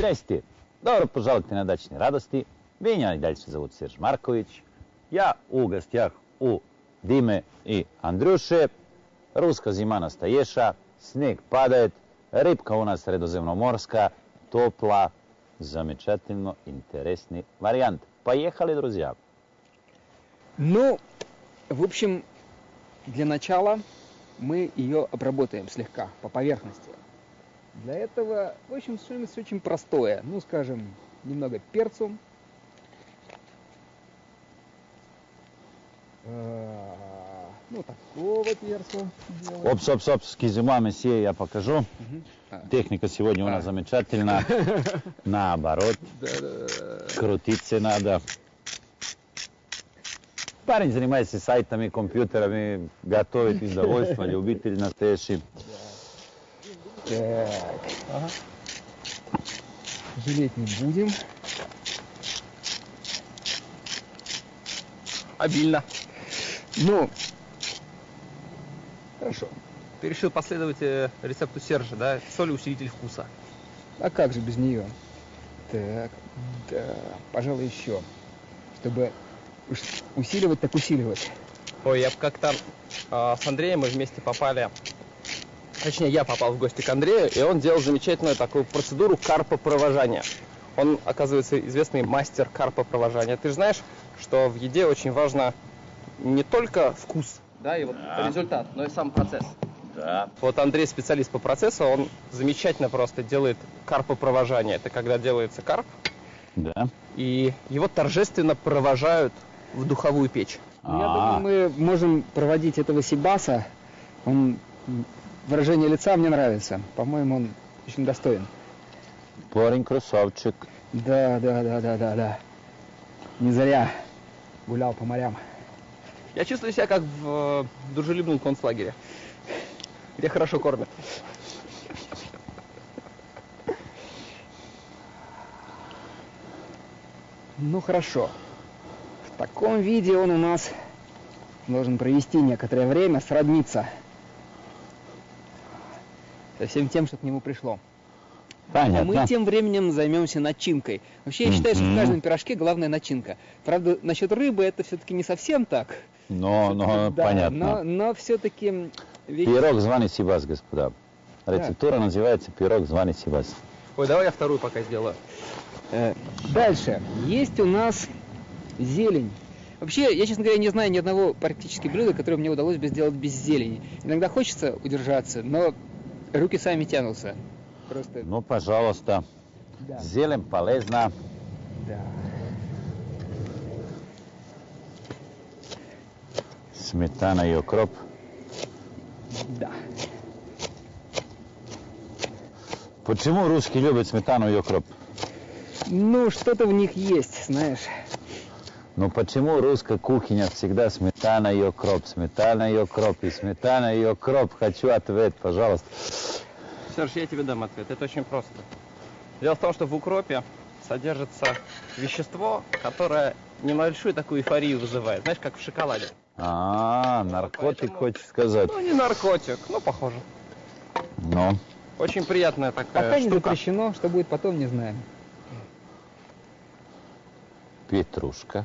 Здрасте. Добро пожаловать на дачные радости. Меня и дальше зовут Серж Маркович. Я у гостях у Димы и Андрюши. Русская зима настоящая. Снег падает. Рыбка у нас средоземноморская. Топла. Замечательно интересный вариант. Поехали, друзья. Ну, в общем, для начала мы ее обработаем слегка по поверхности. Для этого, в общем, что-нибудь очень простое. Ну, скажем, немного перцу. Ну, такого перцу. Опс, кизюма, месье, я покажу. Техника сегодня у нас замечательная. Наоборот. Крутиться надо. Парень занимается сайтами, компьютерами, готовит из удовольствия, любитель настоящий. Так. Ага. Жалеть не будем. Обильно. Ну, хорошо. Ты решил последовать рецепту Сержа, да? Соль — усилитель вкуса. А как же без нее? Так, да, пожалуй, еще. Чтобы уж усиливать, так усиливать. Ой, я как-то с Андреем мы вместе попали. Точнее, я попал в гости к Андрею, и он делал замечательную такую процедуру карпопровожания. Он, оказывается, известный мастер карпопровожания. Ты же знаешь, что в еде очень важно не только вкус, да, и вот результат, но и сам процесс. Да. Вот Андрей специалист по процессу, он замечательно просто делает карпопровожание. Это когда делается карп, Да. и его торжественно провожают в духовую печь. Ну, я думаю, мы можем проводить этого Сибаса. Он, выражение лица мне нравится. По-моему, он очень достоин. Парень красавчик. Да. Не зря гулял по морям. Я чувствую себя как в дружелюбном концлагере, где хорошо кормят. Ну хорошо. В таком виде он у нас должен провести некоторое время, сродниться со всем тем, что к нему пришло. Понятно. А мы тем временем займемся начинкой. Вообще, я считаю, что в каждом пирожке главная начинка. Правда, насчет рыбы это все-таки не совсем так. Но Да, понятно. но все-таки... Пирог званый Сибас, господа. Рецептура называется пирог званый Сибас. Ой, давай я вторую пока сделаю. Дальше. Есть у нас зелень. Вообще, я, честно говоря, не знаю ни одного практически блюда, которое мне удалось бы сделать без зелени. Иногда хочется удержаться, но руки сами тянутся. Просто... Ну, пожалуйста. Да. Зелень полезна. Да. Сметана и укроп. Да. Почему русские любят сметану и укроп? Ну, что-то в них есть, знаешь. Ну почему русская кухня всегда сметана и укроп, сметана и укроп, и сметана и укроп? Хочу ответ, пожалуйста. Серж, я тебе дам ответ. Это очень просто. Дело в том, что в укропе содержится вещество, которое небольшую такую эйфорию вызывает. Знаешь, как в шоколаде. Наркотик, Поэтому... хочешь сказать? Ну, не наркотик, но похоже. Ну. Очень приятная такая Пока не штука. запрещено, что будет потом, не знаем. Петрушка.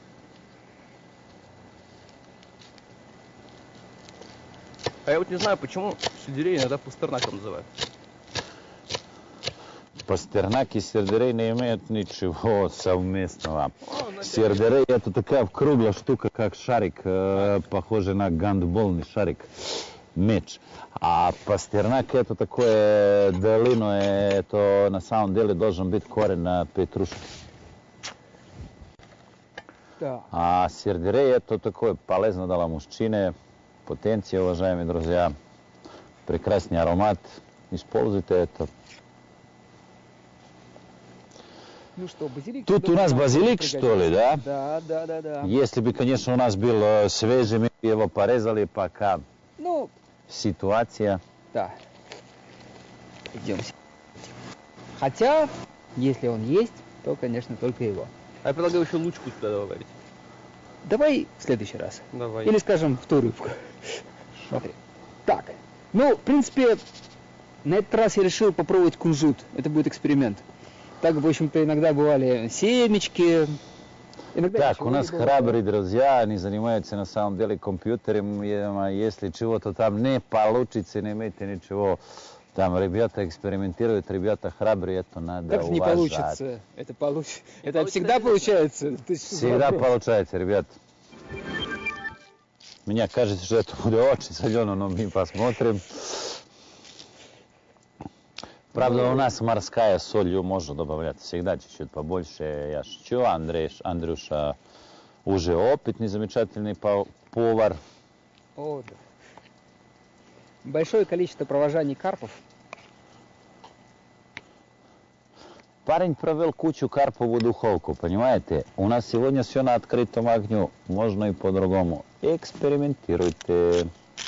А я вот не знаю, почему сельдерей иногда пастернаком называют. Пастернак и сельдерей не имеют ничего совместного. Сельдерей — это такая круглая штука, как шарик, похожий на гандбольный шарик, мяч. А пастернак — это такое длинное, это на самом деле должен быть корень петрушки. Да. А сельдерей — это такое полезно для мужчины, потенция, уважаемые друзья, прекрасный аромат, используйте это. Ну что, базилик? Тут у нас базилик, что ли, да? Да. Если бы, конечно, у нас был свежий, мы бы его порезали, пока Ну, ситуация. да. Идемте. Хотя, если он есть, то, конечно, только его. А я предлагаю еще лучку сюда добавить. Давай в следующий раз. Давай. Или, скажем, в ту рыбку. Смотри. Так. Ну, в принципе, на этот раз я решил попробовать кунжут. Это будет эксперимент. Так, в общем-то, иногда бывали семечки. Иногда Так, ничего у не нас бывало. храбрые друзья, они занимаются на самом деле компьютером. Если чего-то там не получится, не имеете ничего, там ребята экспериментируют, ребята храбрые, это надо Как же не уважать. получится? Это получится. Это получится всегда обязательно. получается. То есть, Всегда вопрос. получается, ребят. Мне кажется, что это будет очень солено, но мы посмотрим. Правда, у нас морская соль, ее можно добавлять всегда чуть-чуть побольше. Я шучу, Андрюша уже опытный, замечательный повар. О, да. Большое количество провожаний карпов. Парень провел кучу карповую духовку, понимаете? У нас сегодня все на открытом огню, можно и по-другому. Экспериментируйте.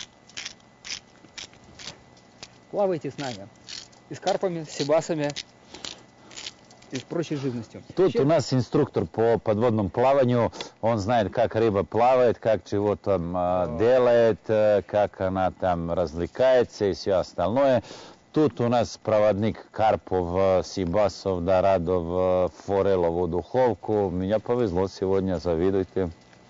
Плавайте с нами. И с карпами, с сибасами, и с прочей живностью. Тут Вообще, у нас инструктор по подводному плаванию, он знает, как рыба плавает, как чего там делает, как она там развлекается и все остальное. Тут у нас проводник карпов, сибасов, дорадов, фореловую духовку. Меня повезло сегодня, завидуйте.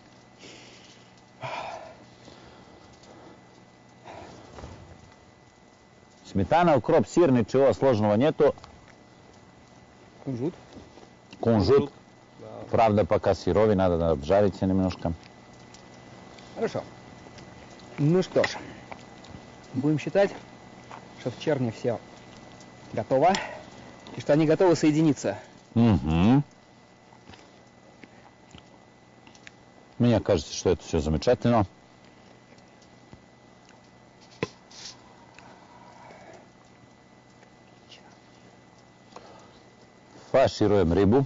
Сметана, укроп, сыр, ничего сложного нету. кунжут. Кунжут. Да. Правда, пока сыровый, надо обжарить немножко. Хорошо. Ну что ж, будем считать, что в черне все готово, и что они готовы соединиться. Угу. Мне кажется, что это все замечательно. Фаршируем рыбу.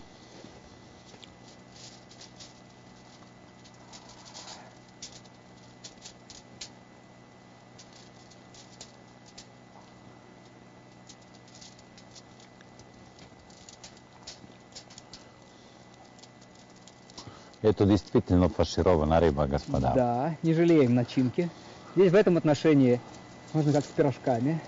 Это действительно фаршированная рыба, господа. Да, не жалеем начинки. Здесь в этом отношении можно как с пирожками.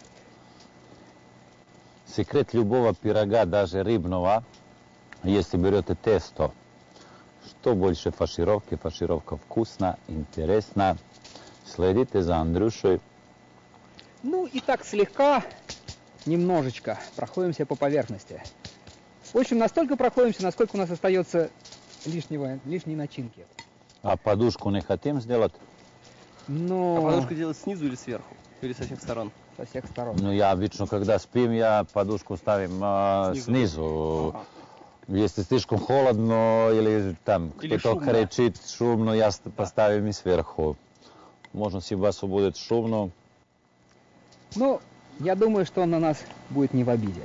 Секрет любого пирога, даже рыбного, если берете тесто, что больше фаршировки, фаршировка вкусна, интересна. Следите за Андрюшей. Ну и так слегка, немножечко проходимся по поверхности. В общем, настолько проходимся, насколько у нас остается лишней начинки. А подушку не хотим сделать? Но А подушку делать снизу или сверху? Или со всех сторон? со всех сторон. Ну, я обычно, когда спим, я подушку ставим снизу. Ага. Если слишком холодно или там Или кто-то шумно. кричит шумно, я поставим и сверху. Можно сибасу будет шумно. Ну, я думаю, что он на нас будет не в обиде.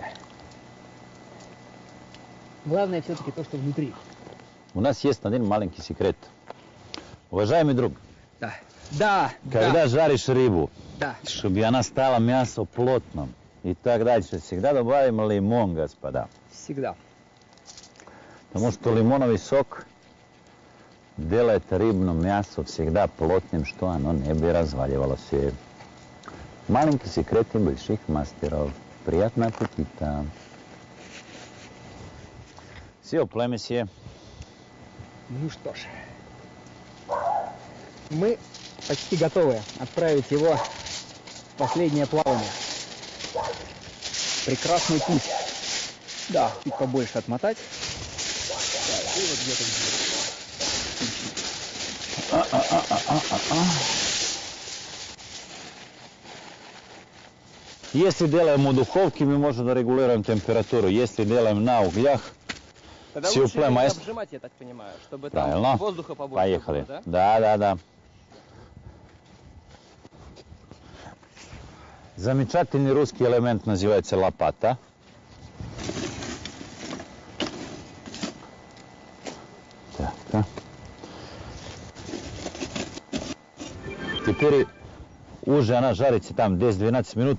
Главное все-таки то, что внутри. У нас есть один маленький секрет. Уважаемый друг, Да. Да. когда жаришь рыбу, Да. чтобы она стала мясо плотным и так дальше, всегда добавим лимон, господа. Всегда. Потому что лимоновый сок делает рыбное мясо всегда плотным, что оно не бы разваливалось. Маленький секрет больших мастеров. Приятного аппетита. Все, племесье. Ну что ж. Мы почти готовы отправить его в последнее плавание. Прекрасный путь. Да, чуть побольше отмотать. Да, и вот где-то Если делаем у духовки, мы можем регулировать температуру. Если делаем на углях, Тогда Всё, лучше прямо есть. обжимать, я так понимаю, чтобы правильно. там воздуха побольше Поехали. было, да? Да, да, да. Замечательный русский элемент называется лопата. Так, да. Теперь уже она жарится там 10-12 минут.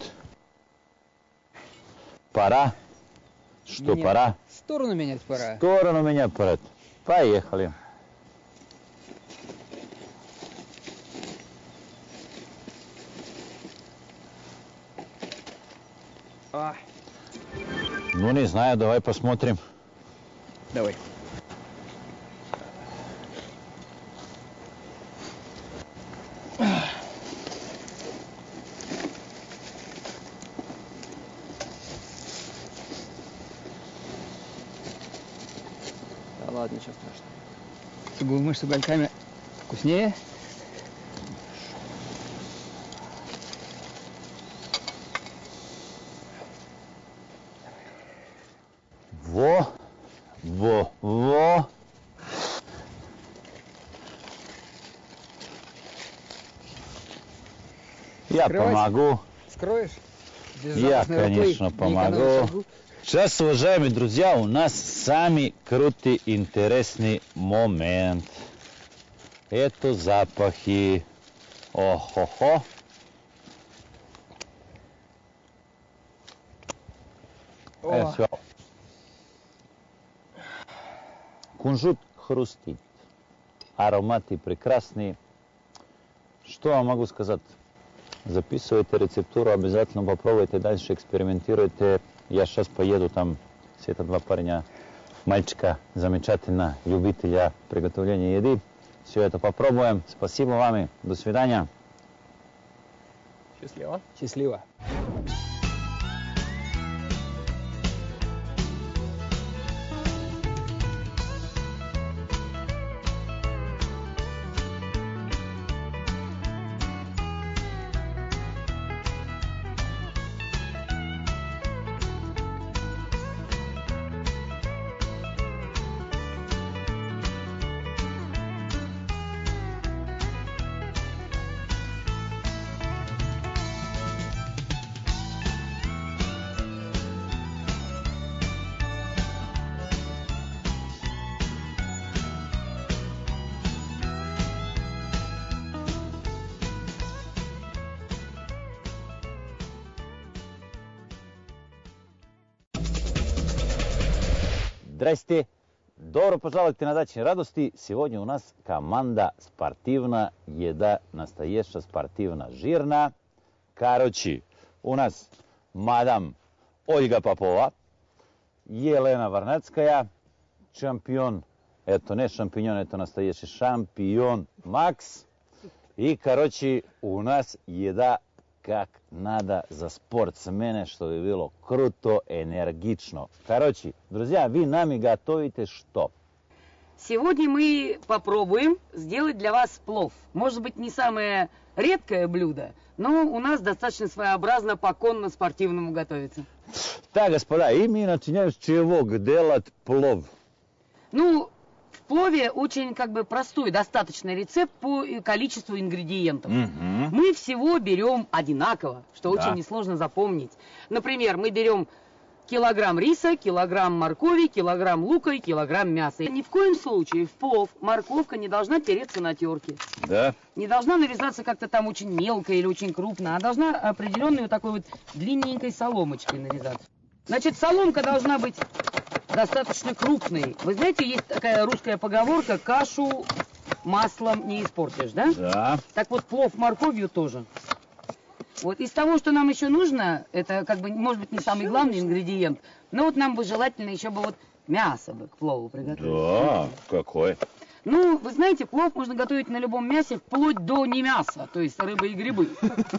Пора. Что Менять. пора? Сторону менять пора. Сторону меня пора. Поехали. А, Ну, не знаю, давай посмотрим. Давай. Да ладно, ничего страшного. Сугубо с угольками вкуснее. Во. Я Открывать? помогу. Скроешь? Без Я, запасной рукой, конечно, не экономя помогу. шагу. Сейчас, уважаемые друзья, у нас самый крутый, интересный момент. Это запахи. О-хо-хо. О, Все. Кунжут хрустит. Ароматы прекрасные. Что я могу сказать? Записывайте рецептуру, обязательно попробуйте, дальше экспериментируйте. Я сейчас поеду там, все это два парня, мальчика, замечательно, любителя приготовления еды. Все это попробуем. Спасибо вам и до свидания. Счастливо. счастливо. Здрасте. Добро пожаловать на дачные радости. Сегодня у нас команда спортивная, еда настоящая спортивная, жирная. Короче, у нас мадам Ольга Попова, Елена Варнацкая, чемпион, это не шампиньон, это настоящий шампион Макс. И, короче, у нас еда как надо за спортсмена, чтобы было круто, энергично. Короче, друзья, вы нами готовите что? Сегодня мы попробуем сделать для вас плов. Может быть, не самое редкое блюдо, но у нас достаточно своеобразно по конно-спортивному готовится. Так, господа, и мы начинаем с чего делать плов? Ну, в плове очень простой, достаточный рецепт по количеству ингредиентов. Мы всего берем одинаково, что Да. очень несложно запомнить. Например, мы берем килограмм риса, килограмм моркови, килограмм лука и килограмм мяса. Ни в коем случае в плов морковка не должна тереться на терке. Да. Не должна нарезаться как-то там очень мелко или очень крупно, а должна определенной вот такой вот длинненькой соломочкой нарезаться. Значит, соломка должна быть достаточно крупной. Вы знаете, есть такая русская поговорка: кашу маслом не испортишь, да? Да. Так вот, плов морковью тоже. Вот из того, что нам еще нужно, это может быть не самый главный ингредиент, но вот нам бы желательно еще бы вот мясо бы к плову приготовить. Да, какой? Ну, вы знаете, плов можно готовить на любом мясе, вплоть до не мяса, то есть рыбы и грибы.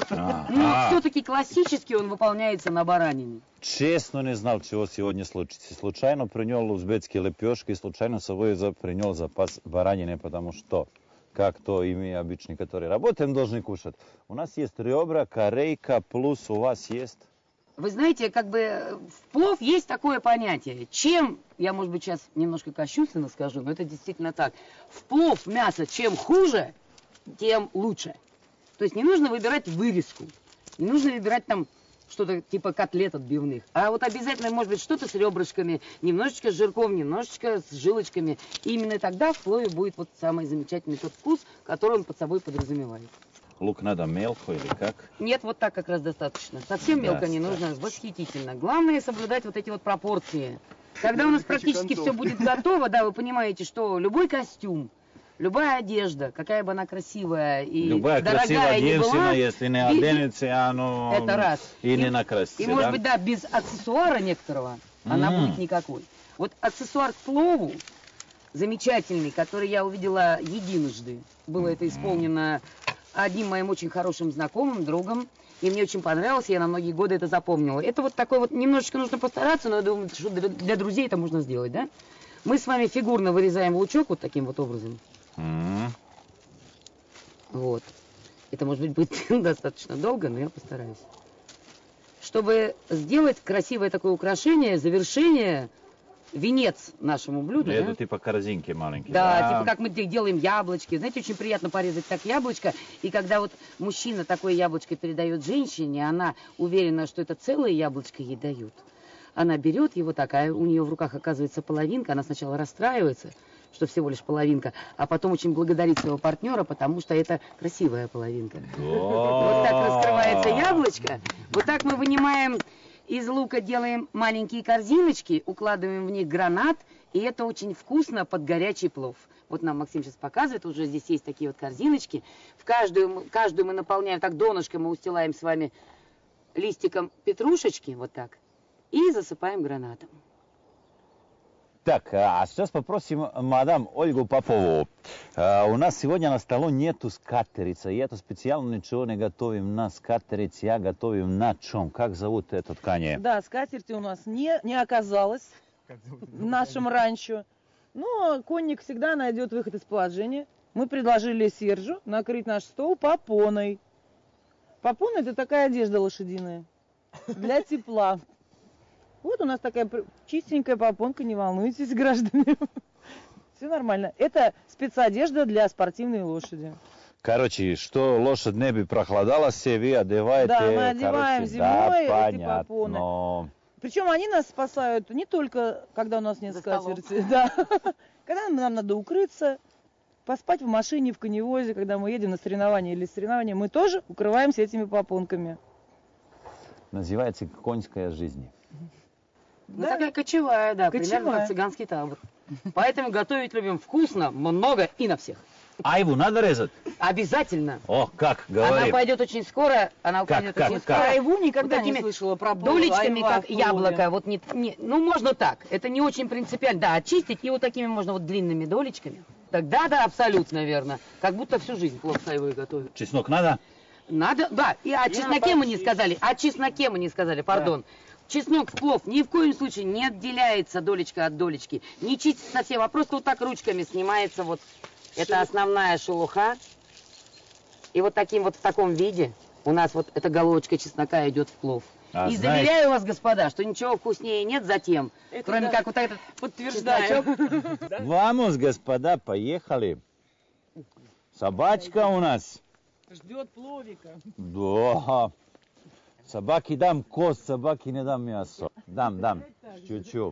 Но все-таки классически он выполняется на баранине. Честно не знал, чего сегодня случится. Случайно принял узбекские лепешки, случайно с собой принял запас баранины, потому что, как то и мы обычно, которые работаем, должны кушать. У нас есть ребра, корейка, плюс у вас есть... Вы знаете, в плов есть такое понятие. Чем, я, может быть, сейчас немножко кощунственно скажу, но это действительно так. В плов мясо чем хуже, тем лучше. То есть не нужно выбирать вырезку, не нужно выбирать там что-то типа котлет отбивных. А вот обязательно, может быть, что-то с ребрышками, немножечко с жирком, немножечко с жилочками. И именно тогда в плове будет вот самый замечательный тот вкус, который он под собой подразумевает. Лук надо мелко или как? Нет, вот так как раз достаточно. Совсем мелко не нужно, восхитительно. Главное соблюдать вот эти вот пропорции. Когда у нас практически все будет готово, да, вы понимаете, что любой костюм, любая одежда, какая бы она красивая и любая красивая дорогая не девушка, была, если не оденется, оно это раз. и не накрасится. И может быть, да, без аксессуара некоторого, она будет никакой. Вот аксессуар к плову замечательный, который я увидела единожды. Было это исполнено одним моим очень хорошим знакомым, другом. И мне очень понравилось, я на многие годы это запомнила. Это вот такой вот, немножечко нужно постараться, но я думаю, что для друзей это можно сделать, да? Мы с вами фигурно вырезаем лучок вот таким вот образом. Вот. Это, может быть, будет достаточно долго, но я постараюсь. Чтобы сделать красивое такое украшение, завершение, венец нашему блюду. Это да? типа корзинки маленькие. Да, типа как мы делаем яблочки. Знаете, очень приятно порезать так яблочко. И когда вот мужчина такое яблочко передает женщине, она уверена, что это целое яблочко ей дают. Она берет его так, а у нее в руках оказывается половинка. Она сначала расстраивается, что всего лишь половинка, а потом очень благодарит своего партнера, потому что это красивая половинка. Вот так раскрывается яблочко. Вот так мы вынимаем из лука, делаем маленькие корзиночки, укладываем в них гранат, и это очень вкусно под горячий плов. Вот нам Максим сейчас показывает, уже здесь есть такие вот корзиночки. В каждую мы наполняем, так донышко мы устилаем с вами листиком петрушечки, вот так, и засыпаем гранатом. Так, а сейчас попросим мадам Ольгу Попову. У нас сегодня на столу нету скатерицы. Я то специально ничего не готовим на скатерице, я готовим на чем? Как зовут эту ткань? Да, скатерти у нас не оказалось в нашем ранчо. Но конник всегда найдет выход из положения. Мы предложили Сержу накрыть наш стол попоной. Попона — это такая одежда лошадиная для тепла. Вот у нас такая чистенькая попонка, не волнуйтесь, граждане. Все нормально. Это спецодежда для спортивной лошади. Короче, что лошадь не бы прохладалась, вы одеваете. Да, мы одеваем зимой эти попоны. Причем они нас спасают не только, когда у нас нет скатерти. Да. Когда нам надо укрыться, поспать в машине, в коневозе, когда мы едем на соревнования или соревнования, мы тоже укрываемся этими попонками. Называется конская жизнь. Ну, такая кочевая, да, примерно как цыганский табор. Поэтому готовить любим вкусно, много и на всех. Айву надо резать? Обязательно. О, как, говори. Она пойдет очень скоро, очень скоро. Айву никогда вот не слышала про долечками, как яблоко. Вот ну, можно так. Это не очень принципиально. Да, очистить, и вот такими можно вот длинными долечками. Так, да, абсолютно верно. Как будто всю жизнь плов с айвой готовят. Чеснок надо? Надо, да. И о чесноке мы не сказали. О чесноке мы не сказали, пардон. Да. Чеснок в плов ни в коем случае не отделяется долечка от долечки. Не чистится совсем, а просто вот так ручками снимается вот. Это основная шелуха. И вот таким вот в таком виде у нас вот эта головочка чеснока идет в плов. И заверяю вас, господа, что ничего вкуснее нет затем, кроме как вот этот подтверждаю. Вамос, господа, поехали. Собачка у нас. Ждет пловика. Да. Собаки дам кость, собаки не дам мясо. Дам, чуть-чуть.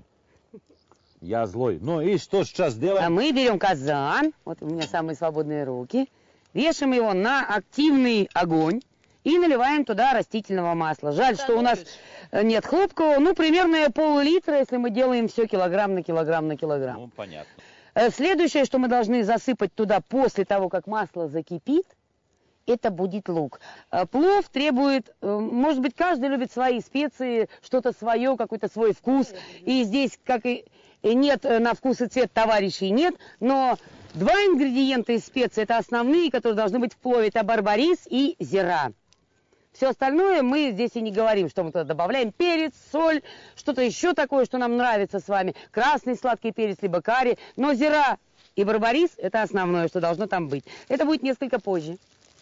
Я злой. Ну и что сейчас делаем? А мы берем казан, вот у меня самые свободные руки, вешаем его на активный огонь и наливаем туда растительного масла. Жаль, что у нас нет хлопкового, ну примерно пол-литра, если мы делаем все килограмм на килограмм на килограмм. Ну, понятно. Следующее, что мы должны засыпать туда после того, как масло закипит, это будет лук. Плов требует, может быть, каждый любит свои специи, что-то свое, какой-то свой вкус. И здесь, как и нет на вкус и цвет товарищей, нет. Но два ингредиента из специй, это основные, которые должны быть в плове. Это барбарис и зира. Все остальное мы здесь и не говорим, что мы туда добавляем. Перец, соль, что-то еще такое, что нам нравится с вами. Красный сладкий перец, либо карри. Но зира и барбарис – это основное, что должно там быть. Это будет несколько позже.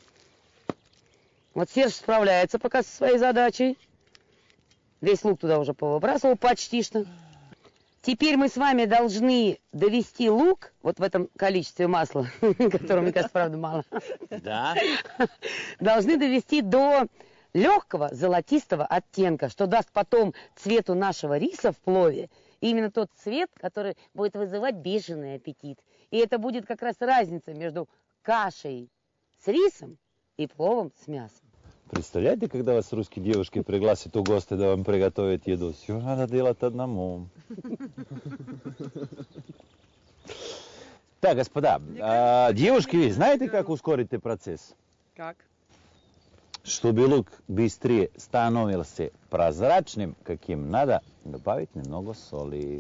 Вот Серж справляется пока со своей задачей. Весь лук туда уже повыбрасывал почти что. Теперь мы с вами должны довести лук, вот в этом количестве масла, которого, мне кажется, правда, мало. Да. Должны довести до легкого золотистого оттенка, что даст потом цвету нашего риса в плове. И именно тот цвет, который будет вызывать бешеный аппетит. И это будет как раз разница между кашей с рисом и пловом с мясом. Представляете, когда вас русские девушки пригласят в гости, да вам приготовят еду? Все надо делать одному. Так, господа, девушки, знаете, как ускорить процесс? Как? Чтобы лук быстрее становился прозрачным, каким надо, добавить немного соли.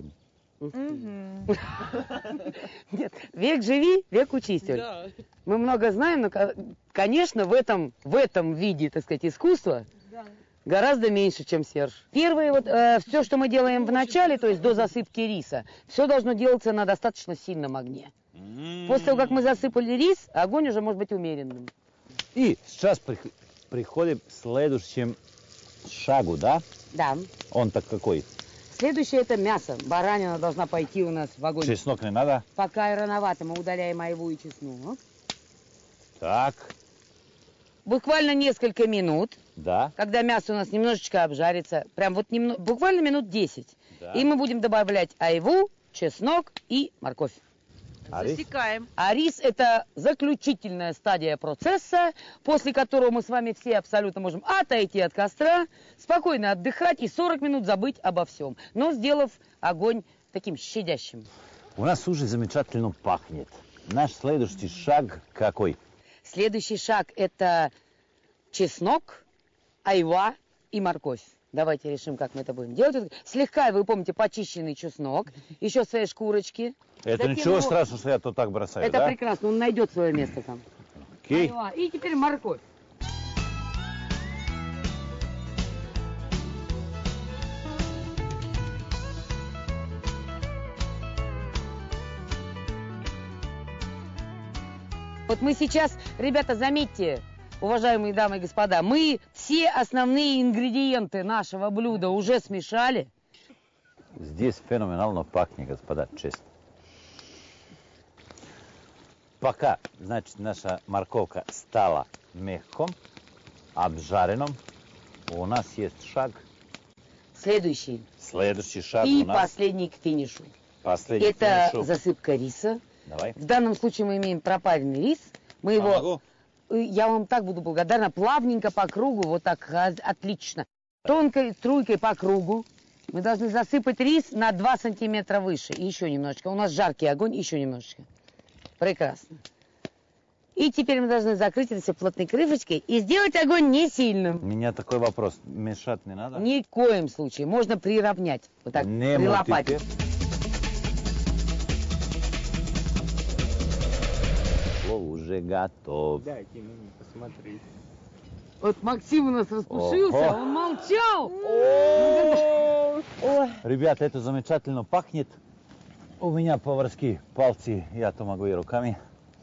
Нет, век живи, век учись, Оль. Да. Мы много знаем, но, конечно, в этом виде, так сказать, искусства гораздо меньше, чем Серж. Первое, вот, все, что мы делаем в начале, то есть до засыпки риса, все должно делаться на достаточно сильном огне. После того, как мы засыпали рис, огонь уже может быть умеренным. И сейчас приходим к следующему шагу, да? Да. Он так какой? Следующее это мясо. Баранина должна пойти у нас в огонь. Чеснок не надо? Пока и рановато, мы удаляем айву и чеснок. Так, Буквально несколько минут, да. когда мясо у нас немножечко обжарится, прям вот буквально минут 10. Да. И мы будем добавлять айву, чеснок и морковь. А рис? Засекаем. А рис это заключительная стадия процесса, после которого мы с вами все абсолютно можем отойти от костра, спокойно отдыхать и 40 минут забыть обо всем, но сделав огонь таким щадящим. У нас уже замечательно пахнет. Наш следующий шаг какой? Следующий шаг это чеснок, айва и морковь. Давайте решим, как мы это будем делать. Слегка, вы помните, почищенный чеснок, еще свои шкурочки. Это Затем ничего его- страшного, что я тут так бросаю, Это да? прекрасно, он найдет свое место там. Окей. Айва. И теперь морковь. Вот мы сейчас, ребята, заметьте, уважаемые дамы и господа, мы все основные ингредиенты нашего блюда уже смешали. Здесь феноменально пахнет, господа, честно. Пока, значит, наша морковка стала мягком, обжаренным, у нас есть шаг. Следующий Следующий шаг и у нас последний к финишу. последний. Это финишу. засыпка риса. Давай. В данном случае мы имеем пропаренный рис. Мы его, Помогу? я вам так буду благодарна, плавненько по кругу, вот так, отлично. Тонкой струйкой по кругу. Мы должны засыпать рис на 2 сантиметра выше. И еще немножечко. У нас жаркий огонь, еще немножечко. Прекрасно. И теперь мы должны закрыть это все плотной крышечкой и сделать огонь не У сильным. меня такой вопрос. Мешать не надо? Ни в коем случае. Можно приравнять. Вот так, Не при мутите. лопате. Плов уже готов. Дайте мне посмотреть. Вот Максим у нас распушился, Ого. он молчал. Ой, Ребята, это замечательно пахнет. У меня поварские пальцы, я то могу и руками.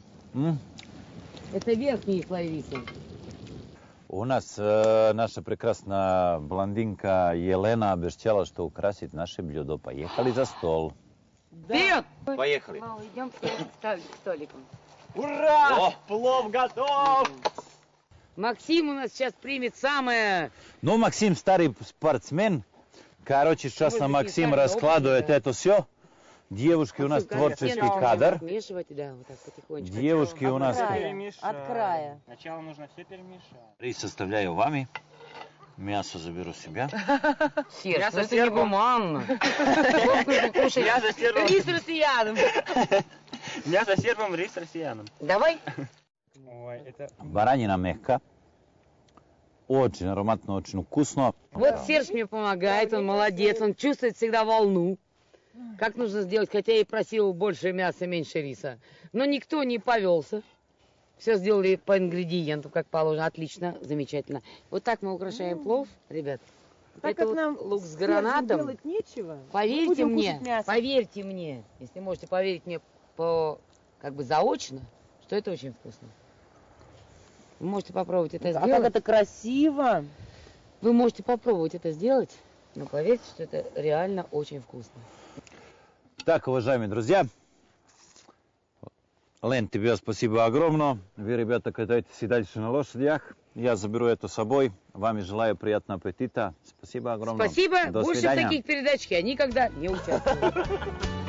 Это верхний слой риса. У нас наша прекрасная блондинка Елена обещала, что украсит наше блюдо. Поехали за стол. Вперед! Поехали. Идем к столику. Ура! Плов готов! Максим у нас сейчас примет самое... Ну, Максим старый спортсмен. Короче, сейчас Может на быть, Максим не старый, раскладывает опытный, это все. Девушки у нас творческий кадр. Смешивать, да, вот так потихонечку. Девушки у нас... От края. Сначала нужно все перемешать. Рис оставляю вами. Мясо заберу себя. Серж, Я ну за это не сербом. гуманно. Я за сербом. Рис россиянам. Я за сербом, рис россиянам. Давай. Ой, это... Баранина мягкая. Очень ароматно, очень вкусно. Вот Серж мне помогает, он молодец, он чувствует всегда волну. Как нужно сделать, хотя я и просил больше мяса, меньше риса. Но никто не повелся. Все сделали по ингредиентам, как положено. Отлично, замечательно. Вот так мы украшаем плов, ребят. Так Это как вот нам лук с с гранатом. делать нечего, мы Поверьте будем мне, кушать мясо. поверьте мне, если можете поверить мне по, как бы заочно, что это очень вкусно. Вы можете попробовать это А сделать. как это красиво. Вы можете попробовать это сделать, но поверьте, что это реально очень вкусно. Так, уважаемые друзья, Лен, тебе спасибо огромное. Вы, ребята, катайтесь и дальше на лошадях. Я заберу это с собой. Вам желаю приятного аппетита. Спасибо огромное. Спасибо. До Больше в свидания. таких передачах я никогда не участвую.